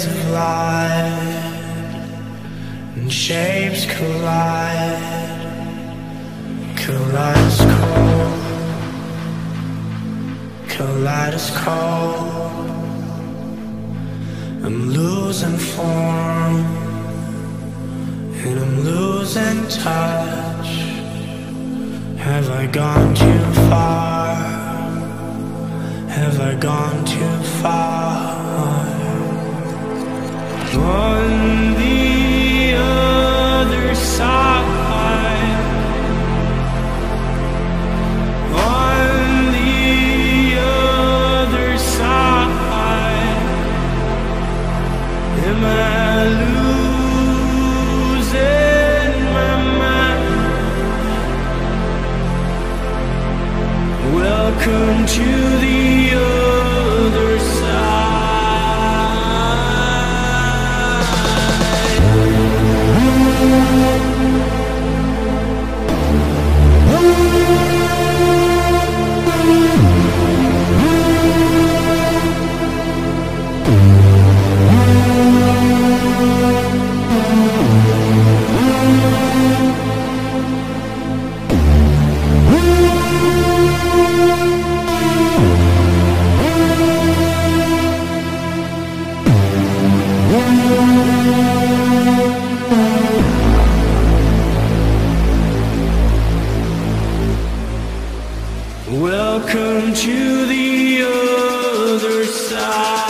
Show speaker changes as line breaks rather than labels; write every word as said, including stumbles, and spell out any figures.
rays of light and shapes collide, kaleidoscope, kaleidoscope. I'm losing form and I'm losing touch. Have I gone too far? Have I gone too far? On the other side, on the other side, am I losing my mind? Welcome to the other side. Welcome to the other side.